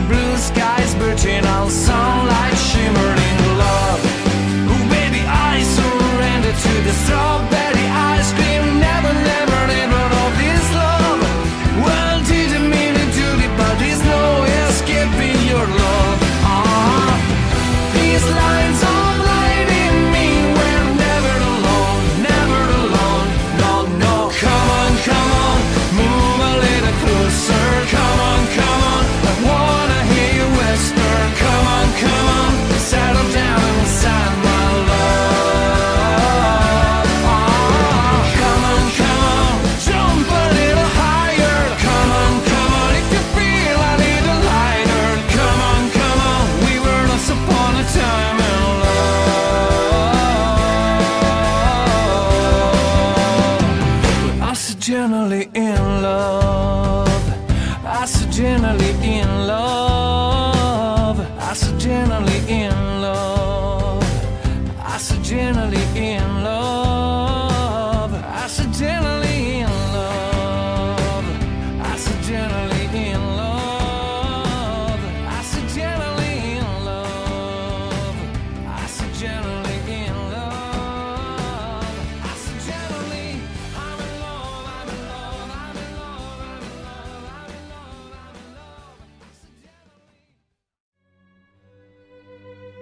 blue skies birching on sunlight shimmering love. Oh baby, I surrender to the strawberry ice cream. Never, never, never of this love. Well, didn't mean it to be, but there's no escaping your love. These lines are lighting me. We're never alone, never alone. No, no, come on, move a little closer. Come on, I wanna hear you whisper. Come on, settle down inside my love. Come on, jump a little higher. Come on, if you feel I need a lighter. Come on, we were once upon a time in love. Accidentally in love, accidentally in love, accidentally in love, accidentally in love, accidentally in love, accidentally in love, accidentally in love, accidentally in love, accidentally. I'm in love, I'm in love, I'm in love, I'm in love, I'm in love, I'm in love, accidentally.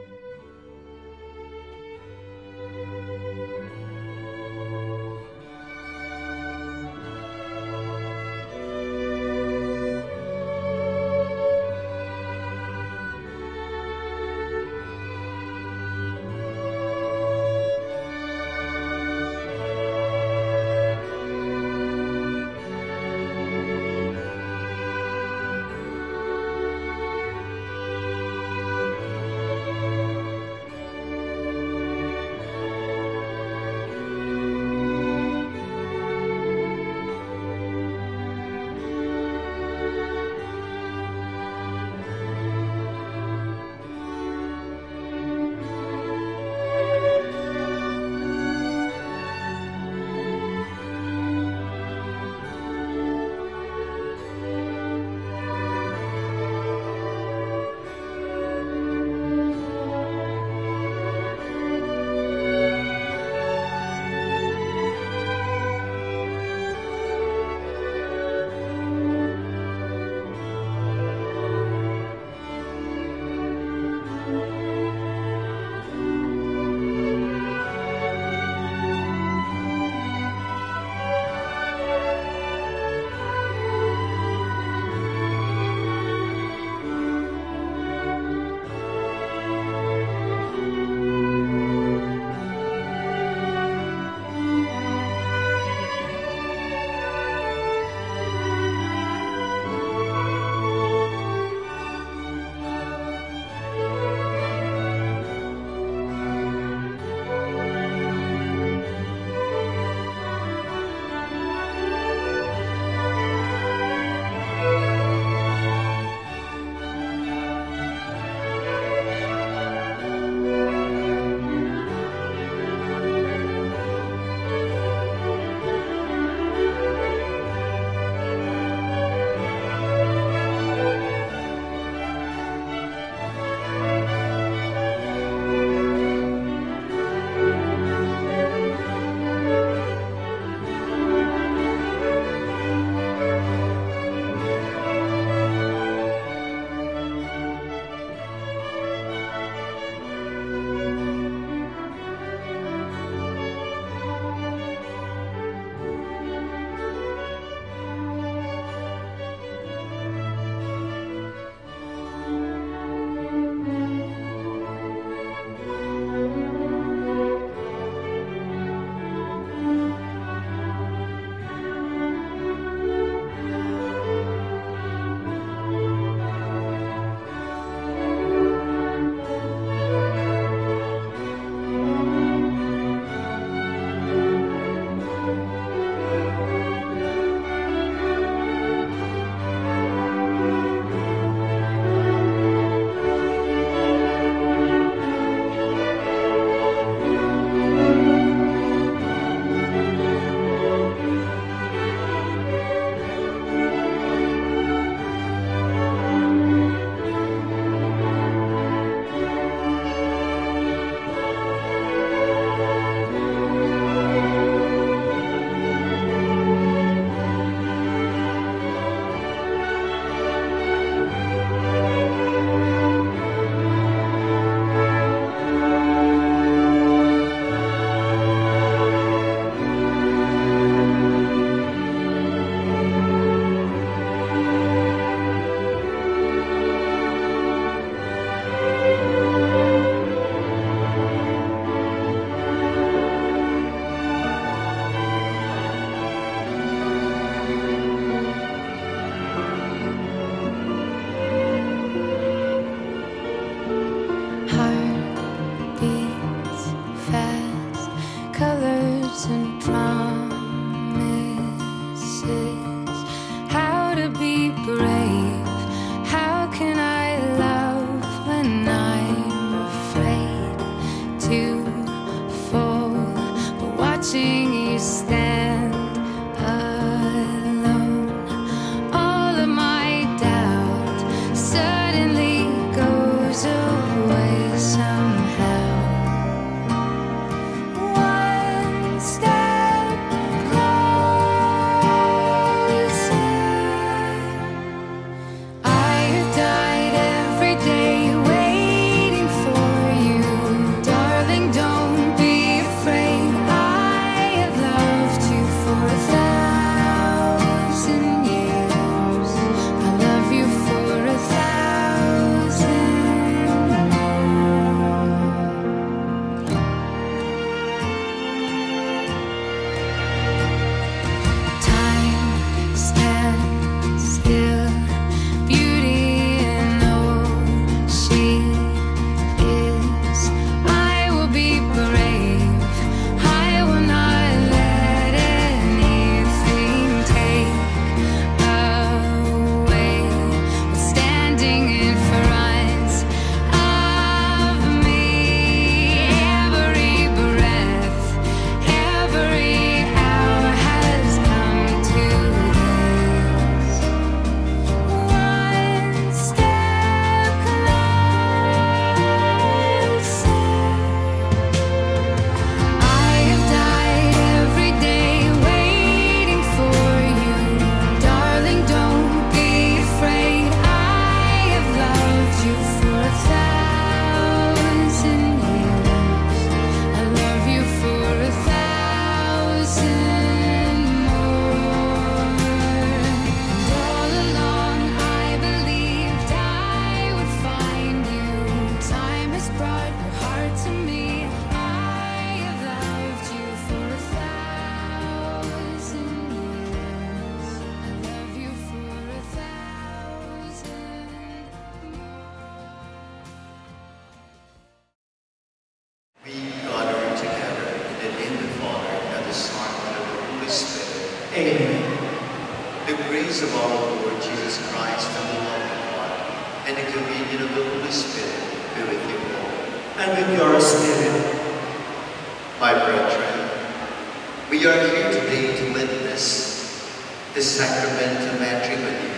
grace of our Lord Jesus Christ and the love of God and the communion of the Holy Spirit be with you all. And with your spirit. My brethren, we are here today to witness the sacrament of matrimony,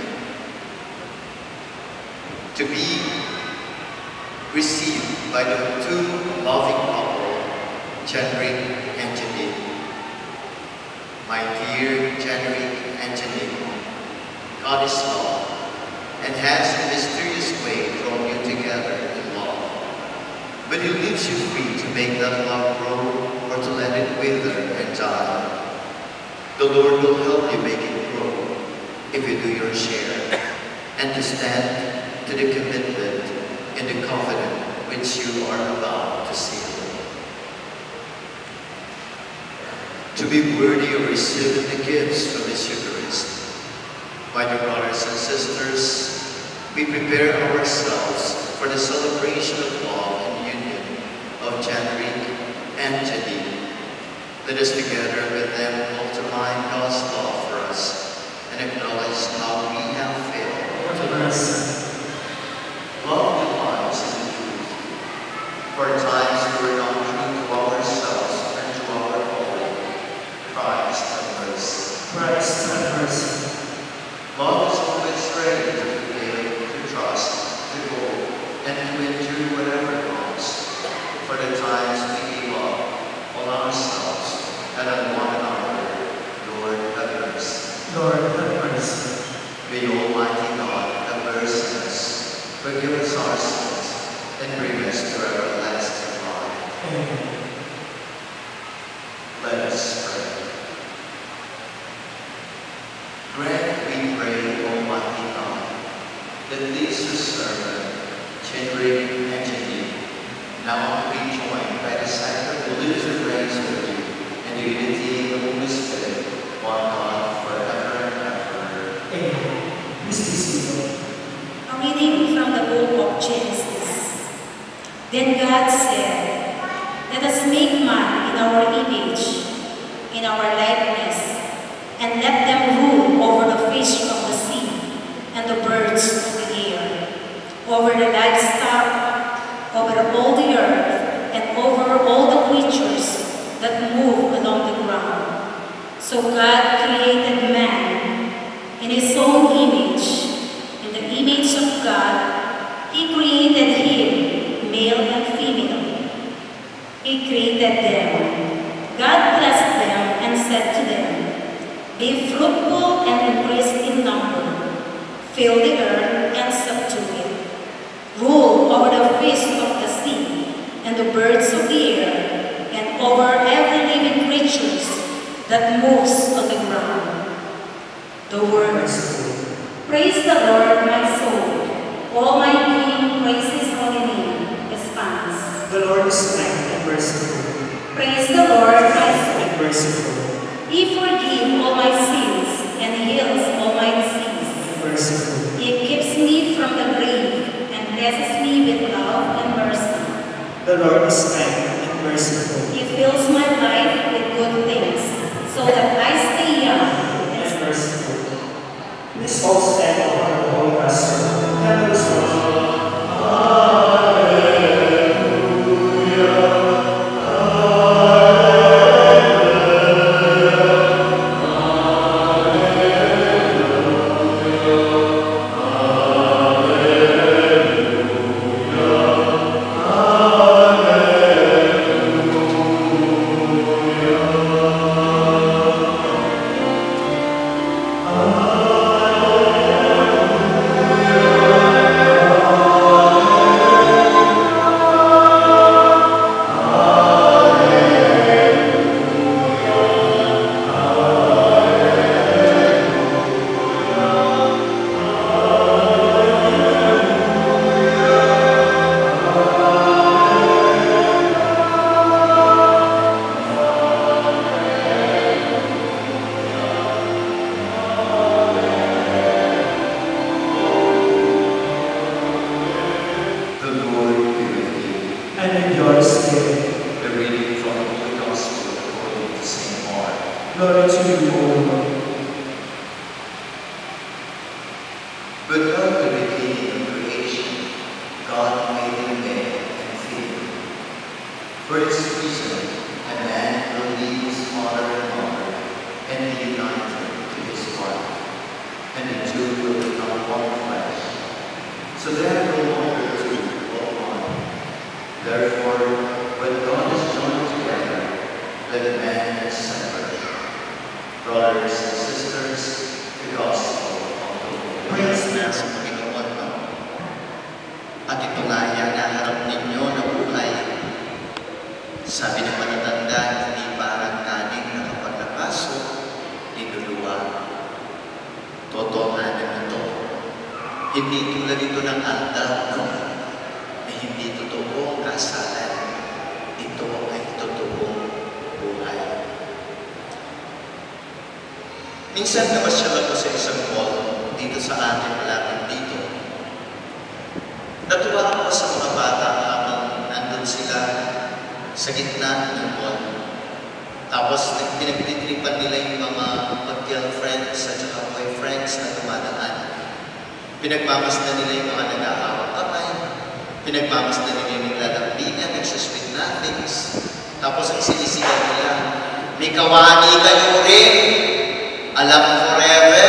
to be received by the two loving couple, Jenrick and Janine. My dear Jenrick and Janine, God is love and has in a mysterious way drawn you together in love. But He leaves you free to make that love grow or to let it wither and die. The Lord will help you make it grow if you do your share and to stand to the commitment and the covenant which you are about to seal. To be worthy of receiving the gifts from this Eucharist, my dear brothers and sisters, we prepare ourselves for the celebration of love and union of Jenrick and Janine. Let us together with them call to mind God's love for us and acknowledge how we have failed to listen. Love defies the truth. For times we were not true to ourselves and to our calling. Christ have mercy. Christ have mercy. Love is always ready to forgive, to trust, to go, and to endure whatever comes. For the times we give up on ourselves and on one another, Lord have mercy. Lord have mercy. May Almighty God have mercy on us, forgive us our sins, and bring us to everlasting life. Amen. Let us pray. Grant, we pray, Almighty God, that these who serve Jenrick and Janine, now rejoined by the sacrament, will live and reign with you, and the unity of the Holy Spirit, one God, forever and ever. Amen. Mysticism. A reading from the book of Genesis. Then God said, "Let us make man in our image, in our likeness, and let them rule over the fish of the sea, and the birds of the air, over the livestock, over all the earth, and over all the creatures that move along the ground." So God created man in His own image. In the image of God, He created him, male and female. He created them. God blessed them and said to them, "Be fruitful and increase in number. Fill the earth and subdue it. Rule over the fish of the sea and the birds of the air and over every living creature that moves on the ground." The words. Praise the Lord, my soul. All my being praise His holy name. Response. The Lord is kind and merciful. Praise the Lord, my soul. And merciful. He forgives all my sins and heals all my disease. Merciful. He keeps me from the grave and blesses me with love and mercy. The Lord is kind and merciful. He fills my life with good things so that I stay young And merciful. Please all stand for the Holy Pastor. Let us worship. Amen. For this reason, a man will leave his father and mother and be united to his wife, and the two will become one flesh. So they are no longer two, but one. Therefore, when God is joined together, let a man not separate. Brothers and sisters, the gospel of the Lord. Praise na sa Panginoon. At ito nga hinaharap ninyo na buhay. Sabi ng matatanda, hindi parang kanin na kapag napasok, linuluwa. Totohanan ito. Hindi tulad ito ng altar, no? Na hindi totoong kasalan. Ito ay totoong buhay. Minsan namasyal ako sa isang mall dito sa atin, malapit dito. Natuwa ako sa mga bata habang nandun sila sa gitna ng mall. Tapos pinagtitripan nila yung mga mag-girlfriends at saka boyfriends na dumadaan. Pinagmamasdan nila yung mga nag-aawang kamay. Pinagmamasdan nila yung naglalambingan, nagsasweet nothings. Tapos ang sinisigaw nila, may kawani kayo rin! Alam forever!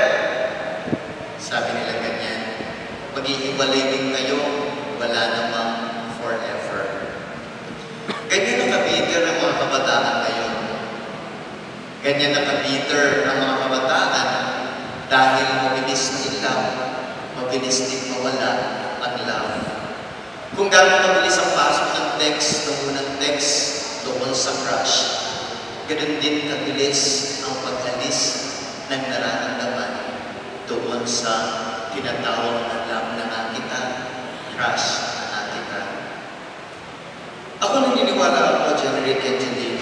Sabi nila ganyan, maghihiwalay din kayo, wala namang forever. Ganyan ang kabiter ng mga kabataan ngayon. Ganyan ang kabiter ng mga kabataan dahil mabilis na ilaw, mabilis din mawala ang love. Kung gano'n mabilis ang pasok ng text, ng unang text, doon sa crush, gano'n din kabilis ang pag-alis ng nararamdaman doon sa tinatawag na love na nakita, crush na nakita. Ako naniniwala ako, Generate Engineer,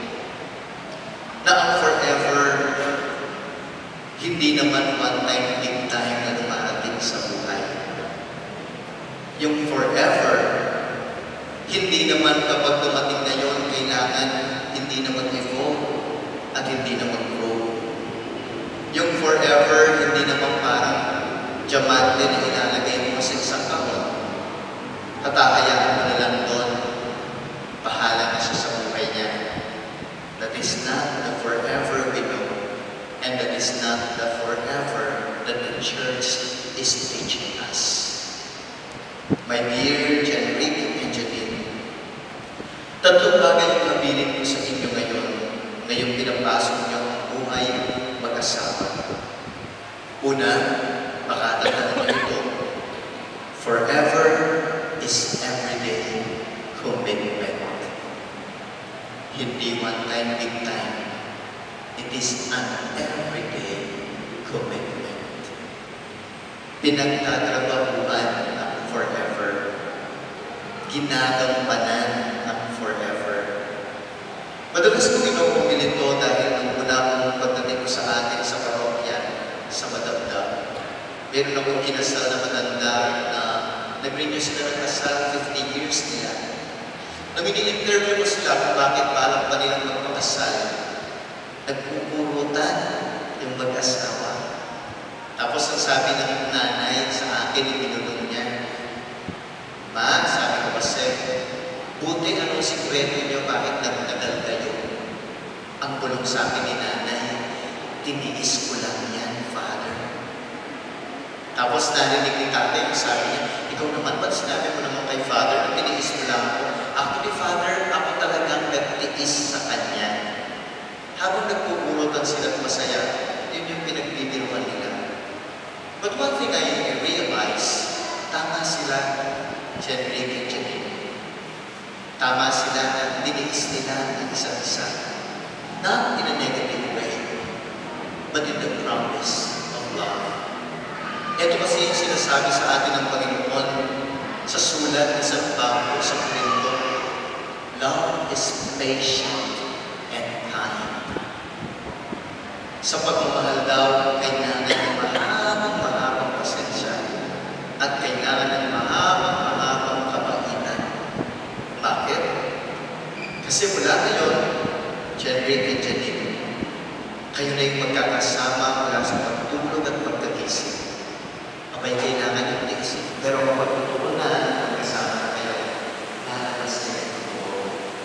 na ang forever, hindi naman one time, big time na dumarating sa buhay. Yung forever, hindi naman kapag dumating na yun, kailangan hindi na mag-evolve at hindi na mag-grow. Yung forever, hindi naman parang diamante na ilalagay mo sa isang kahon. Tatahayaan mo na lang doon, bahala na siya sa buhay niya. That is not the forever we know, and that is not the forever that the church is teaching us. My dear Generic and Janine, tatlong bagay ang habilin ko sa inyo ngayon, ngayong pinapasok niyo ang buhay mag-asawa. Una, makatandaan niyo ito. Forever is everyday commitment. Hindi one time, big time. It is an everyday commitment. Pinagtatrabahuan ang forever. Ginagampanan ang forever. Madalas kong inuumil ito dahil nung una kong pagdating ko sa atin sa parokya, sa Madamdam. Meron akong kinasal na matanda na nag-renew sila ng kasal 50 years nila. Nung ini-interview ko sila kung bakit balak pa nilang magpakasal, nagpupurutan yung mag-asawa. Tapos ang sabi ng nanay sa akin, ibinulong niya, Ma, sabi ko kasi, buti anong sikreto niyo, bakit nagtagal kayo? Ang bulong sa akin ni nanay, tiniis ko lang yan, Father. Tapos narinig ni tatay, sabi niya, ikaw naman, ba't sinabi mo naman kay Father na tiniis mo lang ako? Actually, Father, ako talagang nagtiis sa kanya. Habang nagpupurutan sila at masaya, yun yung pinagbibiruan nila. But one thing I realize, tama sila, Generic and Janine. Tama sila na diniis nila ng isa't isa. Not in a negative way, but in the promise of love. Ito kasi yung sinasabi sa atin ng Panginoon sa sulat ni San Pablo sa Corinto. Love is patient and kind. Sa pagmamahal daw, kailangan ng mahabang pasensya at kailangan ng mahabang kabaitan. Bakit? Kasi mula ngayon, Generic and Janine, kayo na yung magkakasama mula sa pagtulog at pagkagising. Abay, kailangan yung naisip. Pero kapag tutunan, magkasama kayo, lalabas na ito.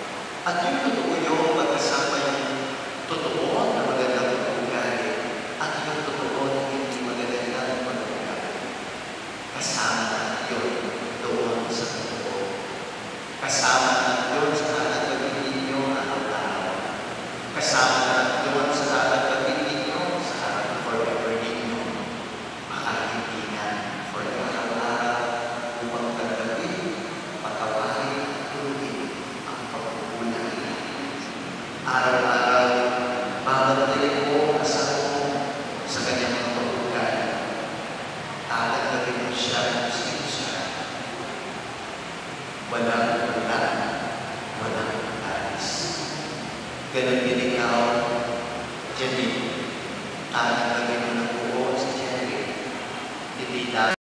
Araw-araw, mamantayin mo ang asawa mo sa kanyang mga pag-ugali. Alagawin mo siya ng gusto siya. Walang alis. Ganon din ikaw, Janine. Alagawin mo ng buo sa Janine. Hindi